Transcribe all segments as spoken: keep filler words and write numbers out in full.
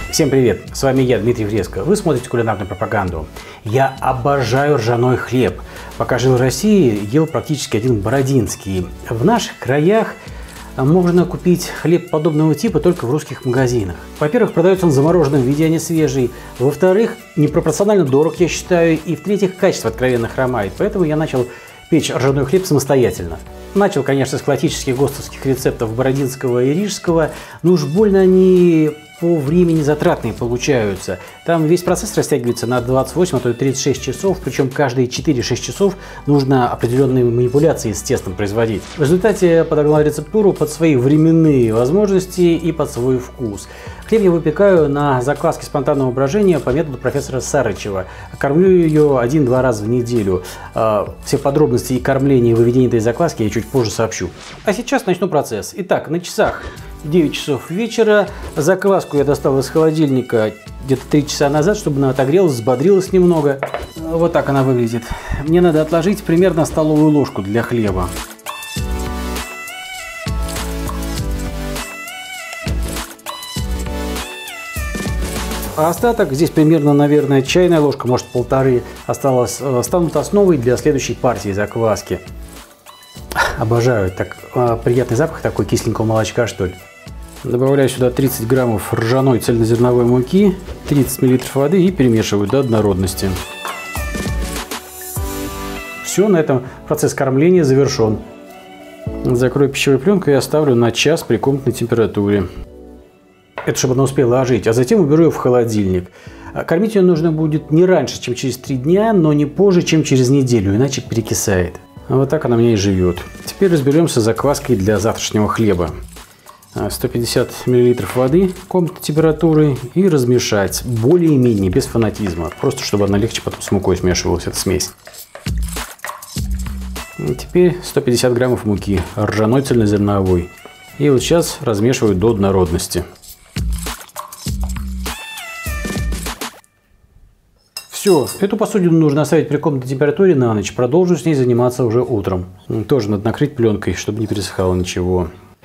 Всем привет, с вами я, Дмитрий Вреско. Вы смотрите кулинарную пропаганду. Я обожаю ржаной хлеб. Пока жил в России, ел практически один бородинский. В наших краях можно купить хлеб подобного типа только в русских магазинах. Во-первых, продается он в замороженном виде, а не свежий. Во-вторых, непропорционально дорог, я считаю. И в-третьих, качество откровенно хромает. Поэтому я начал печь ржаной хлеб самостоятельно. Начал, конечно, с классических гостовских рецептов бородинского и рижского, но уж больно они по времени затратные получаются. Там весь процесс растягивается на двадцать восемь, а то и тридцать шесть часов, причем каждые четыре-шесть часов нужно определенные манипуляции с тестом производить. В результате я подогнал рецептуру под свои временные возможности и под свой вкус. Хлеб я выпекаю на закваске спонтанного брожения по методу профессора Сарычева. Кормлю ее один-два раза в неделю. Все подробности и кормления и выведения этой закваски я чуть позже сообщу. А сейчас начну процесс. Итак, на часах девять часов вечера. Закваску я достал из холодильника где-то три часа назад, чтобы она отогрелась, взбодрилась немного. Вот так она выглядит. Мне надо отложить примерно столовую ложку для хлеба. А остаток, здесь примерно, наверное, чайная ложка, может полторы, осталось, станут основой для следующей партии закваски. Обожаю, так приятный запах такой кисленького молочка, что ли. Добавляю сюда тридцать граммов ржаной цельнозерновой муки, тридцать миллилитров воды и перемешиваю до однородности. Все, на этом процесс кормления завершен. Закрою пищевой пленкой и оставлю на час при комнатной температуре. Это чтобы она успела ожить, а затем уберу ее в холодильник. Кормить ее нужно будет не раньше, чем через три дня, но не позже, чем через неделю, иначе перекисает. Вот так она у меня и живет. Теперь разберемся с закваской для завтрашнего хлеба. сто пятьдесят миллилитров воды комнатной температуры и размешать более-менее, без фанатизма. Просто чтобы она легче потом с мукой смешивалась, эта смесь. И теперь сто пятьдесят граммов муки, ржаной цельнозерновой. И вот сейчас размешиваю до однородности. Все, эту посудину нужно оставить при комнатной температуре на ночь. Продолжу с ней заниматься уже утром. Тоже надо накрыть пленкой, чтобы не пересыхало ничего.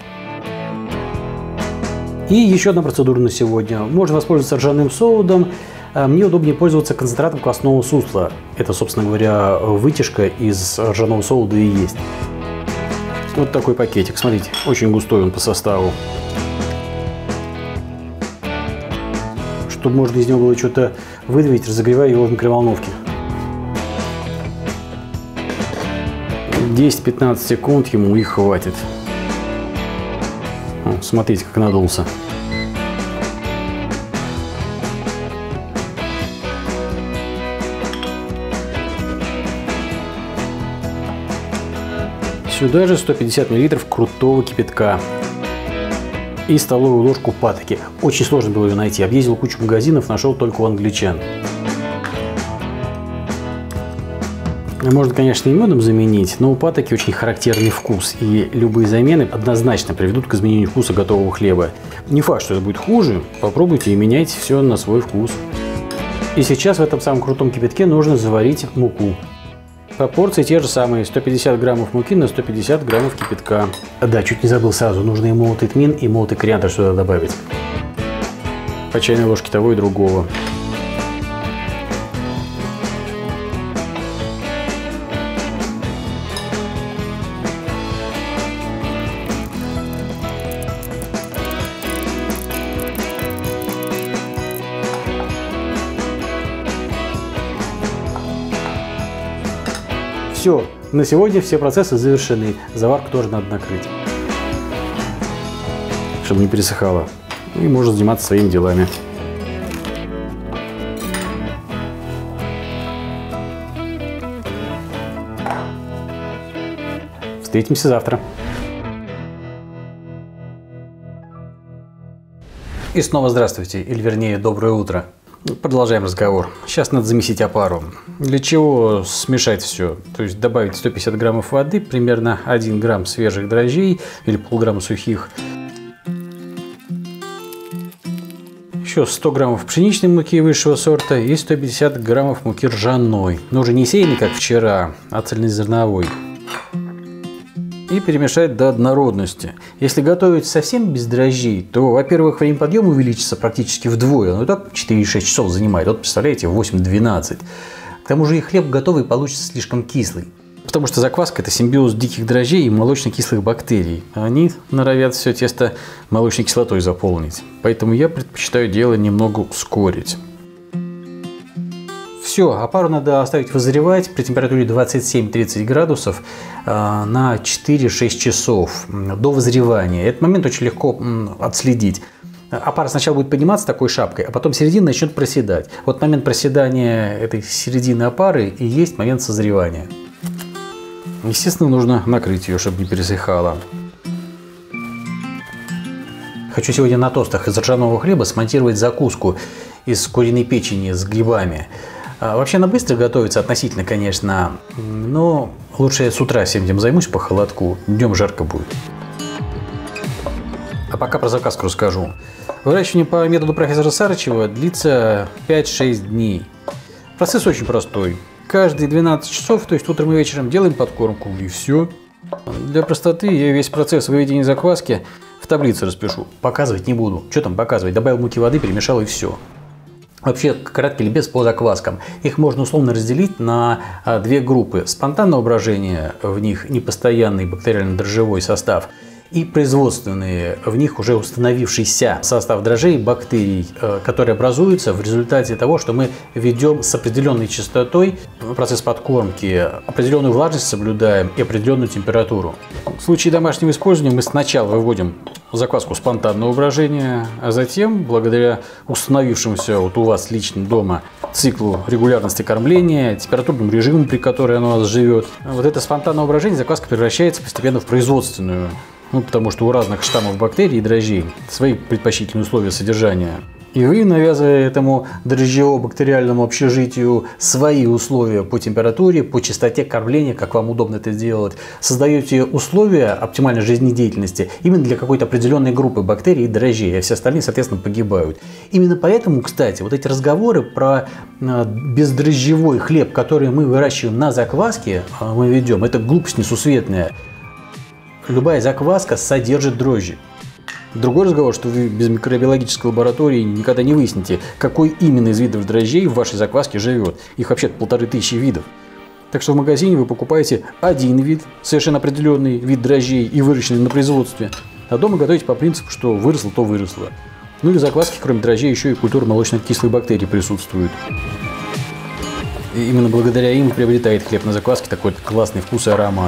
И еще одна процедура на сегодня. Можно воспользоваться ржаным солодом. Мне удобнее пользоваться концентратом квасного сусла. Это, собственно говоря, вытяжка из ржаного солода и есть. Вот такой пакетик. Смотрите, очень густой он по составу. Чтобы можно из него было что-то выдавить, разогреваю его в микроволновке. десять-пятнадцать секунд ему и хватит. О, смотрите, как надулся. Сюда же сто пятьдесят миллилитров крутого кипятка. И столовую ложку патоки. Очень сложно было ее найти. Объездил кучу магазинов, нашел только у англичан. Можно, конечно, и медом заменить, но у патоки очень характерный вкус. И любые замены однозначно приведут к изменению вкуса готового хлеба. Не факт, что это будет хуже. Попробуйте и меняйте все на свой вкус. И сейчас в этом самом крутом кипятке нужно заварить муку. Пропорции те же самые, сто пятьдесят граммов муки на сто пятьдесят граммов кипятка. Да, чуть не забыл сразу, нужно и молотый тмин, и молотый кориандр сюда добавить. По чайной ложке того и другого. Все, на сегодня все процессы завершены. Заварку тоже надо накрыть, чтобы не пересыхало. И можно заниматься своими делами. Встретимся завтра. И снова здравствуйте, или вернее доброе утро. Продолжаем разговор. Сейчас надо замесить опару. Для чего смешать все? То есть добавить сто пятьдесят граммов воды, примерно один грамм свежих дрожжей или полграмма сухих. Еще сто граммов пшеничной муки высшего сорта и сто пятьдесят граммов муки ржаной. Но уже не сеянной, как вчера, а цельнозерновой. и перемешать до однородности. Если готовить совсем без дрожжей, то, во-первых, время подъема увеличится практически вдвое. Ну и так четыре-шесть часов занимает. Вот представляете, восемь-двенадцать. К тому же и хлеб готовый получится слишком кислый. Потому что закваска – это симбиоз диких дрожжей и молочно-кислых бактерий. Они норовят все тесто молочной кислотой заполнить. Поэтому я предпочитаю дело немного ускорить. Все, опару надо оставить вызревать при температуре двадцать семь-тридцать градусов на четыре-шесть часов до вызревания. Этот момент очень легко отследить. Опара сначала будет подниматься такой шапкой, а потом середина начнет проседать. Вот момент проседания этой середины опары и есть момент созревания. Естественно, нужно накрыть ее, чтобы не пересыхала. Хочу сегодня на тостах из ржаного хлеба смонтировать закуску из куриной печени с грибами. Вообще она быстро готовится, относительно, конечно, но лучше я с утра всем этим займусь по холодку, днем жарко будет. А пока про закваску расскажу. Выращивание по методу профессора Сарычева длится пять-шесть дней. Процесс очень простой. Каждые двенадцать часов, то есть утром и вечером, делаем подкормку, и все. Для простоты я весь процесс выведения закваски в таблице распишу. Показывать не буду. Что там показывать? Добавил муки, воды, перемешал и все. Вообще, краткий ликбез по закваскам. Их можно условно разделить на две группы. Спонтанного брожения, в них непостоянный бактериально-дрожжевой состав, и производственные, в них уже установившийся состав дрожжей и бактерий, которые образуются в результате того, что мы ведем с определенной частотой процесс подкормки, определенную влажность соблюдаем и определенную температуру. В случае домашнего использования мы сначала выводим закваску спонтанного брожения, а затем, благодаря установившемуся вот у вас лично дома циклу регулярности кормления, температурному режиму, при котором оно у вас живет, вот это спонтанное брожение закваска превращается постепенно в производственную. Ну, потому что у разных штаммов бактерий и дрожжей свои предпочтительные условия содержания. И вы, навязывая этому дрожжево-бактериальному общежитию свои условия по температуре, по частоте кормления, как вам удобно это делать, создаете условия оптимальной жизнедеятельности именно для какой-то определенной группы бактерий и дрожжей, а все остальные, соответственно, погибают. Именно поэтому, кстати, вот эти разговоры про бездрожжевой хлеб, который мы выращиваем на закваске, мы ведем, это глупость несусветная. Любая закваска содержит дрожжи. Другой разговор, что вы без микробиологической лаборатории никогда не выясните, какой именно из видов дрожжей в вашей закваске живет. Их вообще-то полторы тысячи видов. Так что в магазине вы покупаете один вид, совершенно определенный вид дрожжей и выращенный на производстве. А дома готовите по принципу, что выросло, то выросло. Ну и в закваске, кроме дрожжей, еще и культура молочно-кислых бактерий присутствует. И именно благодаря им приобретает хлеб на закваске такой классный вкус и аромат.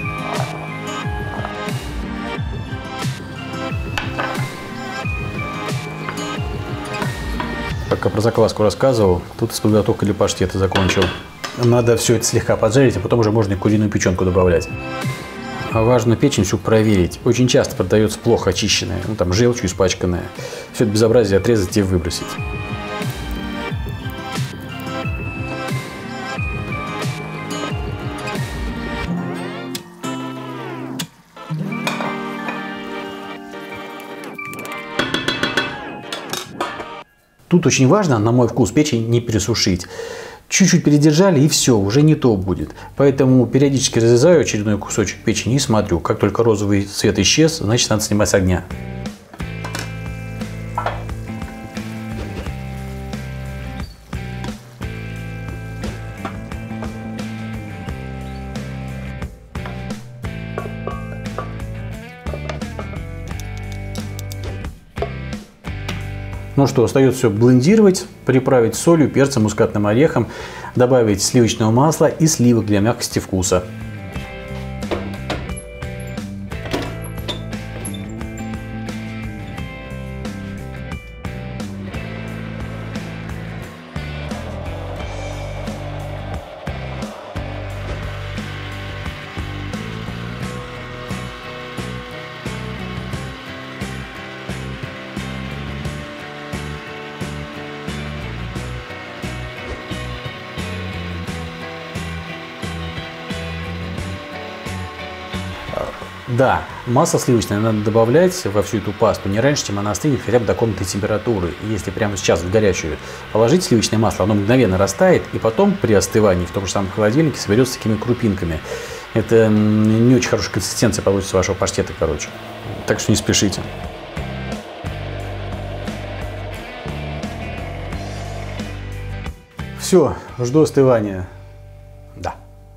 Пока про закваску рассказывал, тут с подготовкой для паштета закончил. Надо все это слегка поджарить, а потом уже можно и куриную печенку добавлять. А важно печень всю проверить. Очень часто продается плохо очищенная, ну там желчью испачканная. Все это безобразие отрезать и выбросить. Тут очень важно, на мой вкус, печень не пересушить. Чуть-чуть передержали и все, уже не то будет. Поэтому периодически разрезаю очередной кусочек печени и смотрю. Как только розовый цвет исчез, значит надо снимать с огня. Ну что, остается все блендировать, приправить солью, перцем, мускатным орехом, добавить сливочного масла и сливок для мягкости вкуса. Да, масло сливочное надо добавлять во всю эту пасту не раньше, чем она остынет хотя бы до комнатной температуры. Если прямо сейчас в горячую положить сливочное масло, оно мгновенно растает, и потом при остывании в том же самом холодильнике соберется такими крупинками. Это не очень хорошая консистенция получится вашего паштета, короче. Так что не спешите. Все, жду остывания. Да.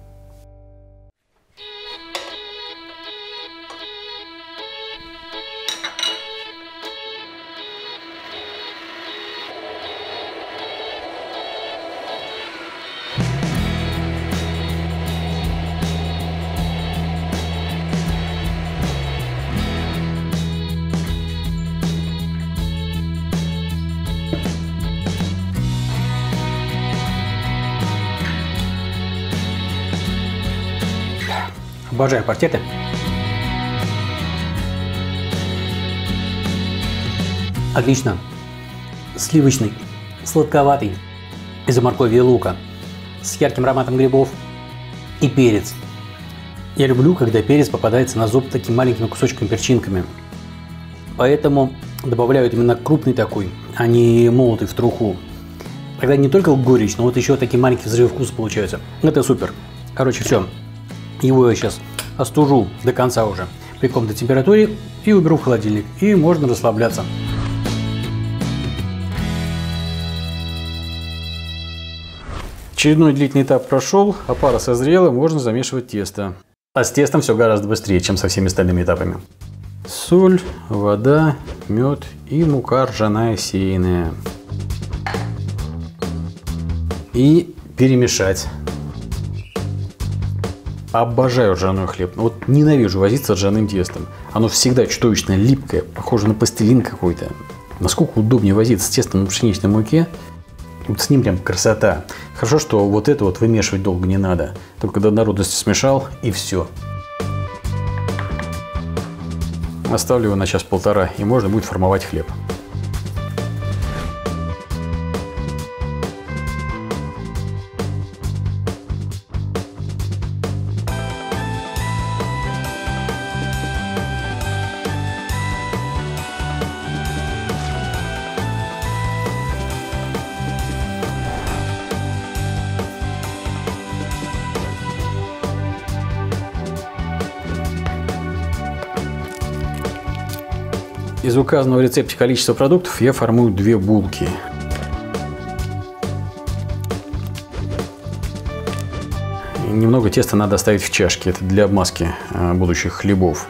Обожаю паштеты. Отлично. Сливочный, сладковатый, из-за моркови и лука, с ярким ароматом грибов и перец. Я люблю, когда перец попадается на зуб такими маленькими кусочками, перчинками. Поэтому добавляют именно крупный такой, а не молотый в труху. Тогда не только горечь, но вот еще такие маленькие взрывы вкуса получаются. Это супер. Короче, все. Его я сейчас остужу до конца уже при комнатной температуре и уберу в холодильник. И можно расслабляться. Очередной длительный этап прошел, опара созрела, можно замешивать тесто. А с тестом все гораздо быстрее, чем со всеми остальными этапами. Соль, вода, мед и мука ржаная сеянная. И перемешать. Обожаю ржаной хлеб. Вот ненавижу возиться с ржаным тестом. Оно всегда чудовищно липкое, похоже на пластилин какой-то. Насколько удобнее возиться с тестом на пшеничной муке. Вот с ним прям красота. Хорошо, что вот это вот вымешивать долго не надо. Только до однородности смешал и все. Оставлю его на час-полтора, и можно будет формовать хлеб. Из указанного в рецепте количества продуктов я формую две булки. Немного теста надо оставить в чашке, это для обмазки будущих хлебов.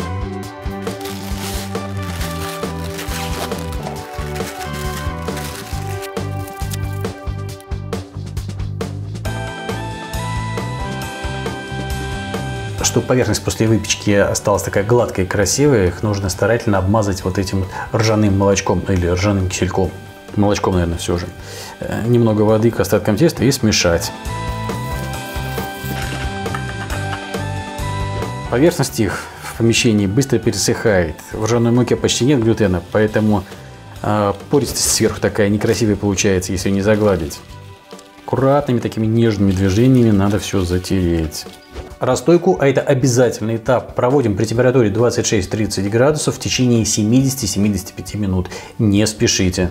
Чтобы поверхность после выпечки осталась такая гладкая и красивая, их нужно старательно обмазать вот этим ржаным молочком или ржаным кисельком. Молочком, наверное, все же. Немного воды к остаткам теста и смешать. Поверхность их в помещении быстро пересыхает. В ржаной муке почти нет глютена, поэтому э, пористость сверху такая некрасивая получается, если не загладить. Аккуратными такими нежными движениями надо все затереть. Расстойку, а это обязательный этап, проводим при температуре двадцать шесть — тридцать градусов в течение семидесяти — семидесяти пяти минут. Не спешите.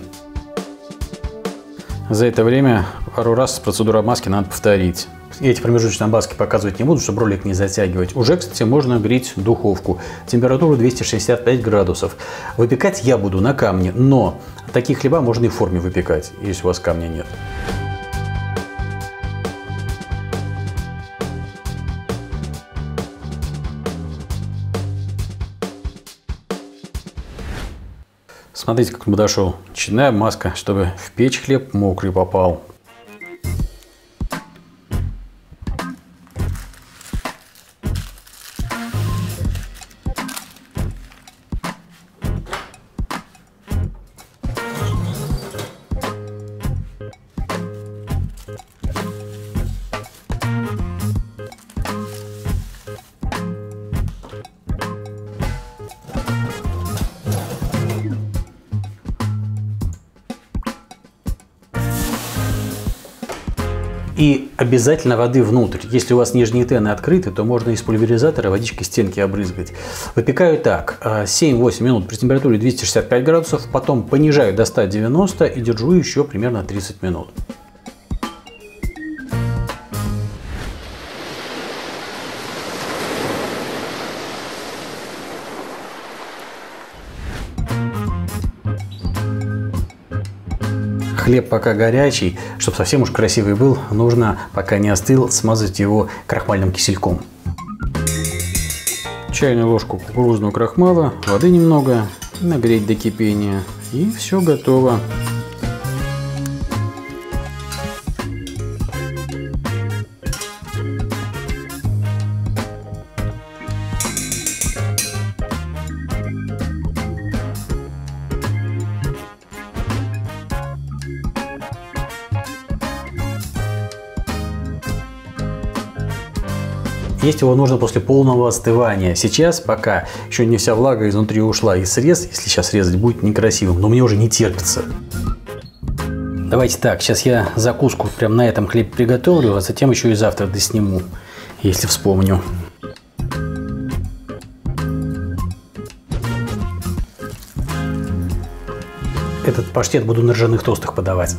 За это время пару раз процедуру обмазки надо повторить. Эти промежуточные обмазки показывать не буду, чтобы ролик не затягивать. Уже, кстати, можно греть духовку. Температуру двести шестьдесят пять градусов. Выпекать я буду на камне, но такие хлеба можно и в форме выпекать, если у вас камня нет. Смотрите, как он подошел. Очередная обмазка, чтобы в печь хлеб мокрый попал. И обязательно воды внутрь. Если у вас нижние тены открыты, то можно из пульверизатора водичкой стенки обрызгать. Выпекаю так: семь-восемь минут при температуре двести шестьдесят пять градусов, потом понижаю до ста девяноста и держу еще примерно тридцать минут. хлеб пока горячий, чтобы совсем уж красивый был, нужно, пока не остыл, смазать его крахмальным кисельком. Чайную ложку кукурузного крахмала, воды немного, нагреть до кипения, и все готово. Есть его нужно после полного остывания. Сейчас пока еще не вся влага изнутри ушла, и срез, если сейчас резать, будет некрасивым, но мне уже не терпится. Давайте так, сейчас я закуску прям на этом хлебе приготовлю, а затем еще и завтра досниму, если вспомню. Этот паштет буду на ржаных тостах подавать.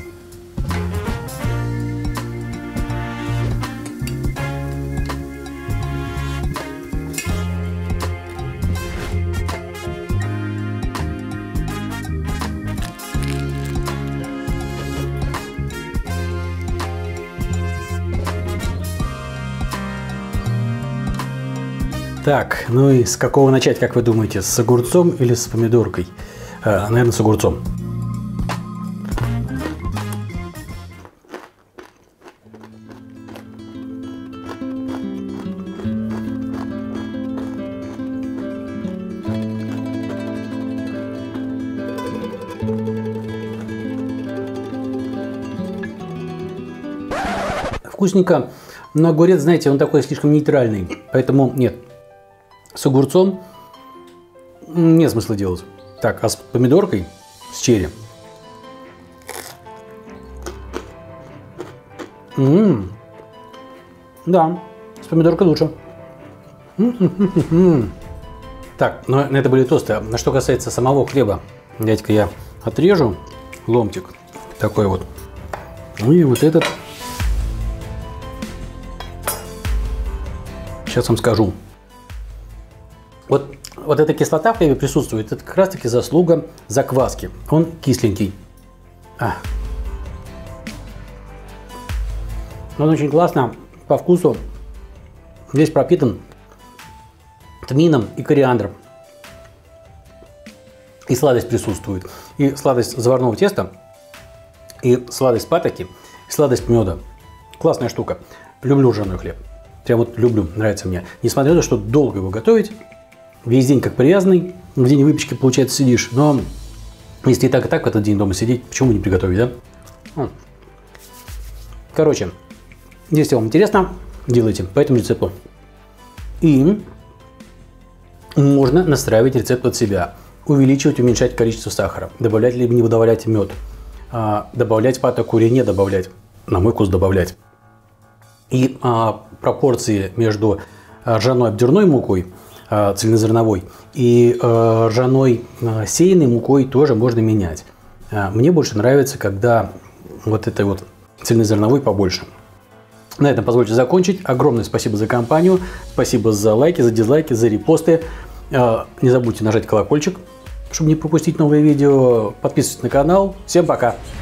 Так, ну и с какого начать, как вы думаете, с огурцом или с помидоркой? А, наверное, с огурцом. Вкусненько, но огурец, знаете, он такой слишком нейтральный, поэтому нет. С огурцом нет смысла делать. Так, а с помидоркой, с черри. М-м-м. Да, с помидоркой лучше. М-м-м-м. Так, но это были тосты. А что касается самого хлеба, дядька, я отрежу ломтик такой вот. Ну и вот этот. Сейчас вам скажу. Вот, вот эта кислота в хлебе присутствует, это как раз таки заслуга закваски. Он кисленький. А. Он очень классно по вкусу. Весь пропитан тмином и кориандром. И сладость присутствует. И сладость заварного теста, и сладость патоки, и сладость меда. Классная штука. Люблю ржаной хлеб. Прям вот люблю, нравится мне. Несмотря на то, что долго его готовить, весь день как привязанный, в день выпечки, получается, сидишь. Но если и так, и так в этот день дома сидеть, почему не приготовить, да? Короче, если вам интересно, делайте по этому рецепту. И можно настраивать рецепт под себя. Увеличивать, уменьшать количество сахара. Добавлять либо не добавлять мед. Добавлять патоку или не добавлять. На мой вкус добавлять. И а, пропорции между ржаной обдирной мукой, а, цельнозерновой, и а, ржаной а, сеянной мукой тоже можно менять. А, мне больше нравится, когда вот этой вот цельнозерновой побольше. На этом позвольте закончить. Огромное спасибо за компанию. Спасибо за лайки, за дизлайки, за репосты. А, не забудьте нажать колокольчик, чтобы не пропустить новые видео. Подписывайтесь на канал. Всем пока!